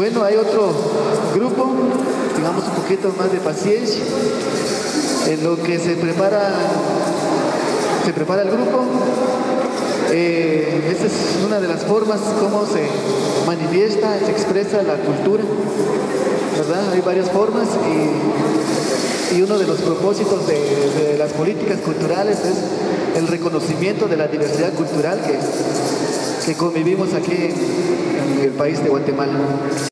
Bueno, hay otro grupo, digamos un poquito más de paciencia, en lo que se prepara el grupo. Esa es una de las formas como se manifiesta, se expresa la cultura, ¿verdad? Hay varias formas y uno de los propósitos de las políticas culturales es el reconocimiento de la diversidad cultural que convivimos aquí en el país de Guatemala.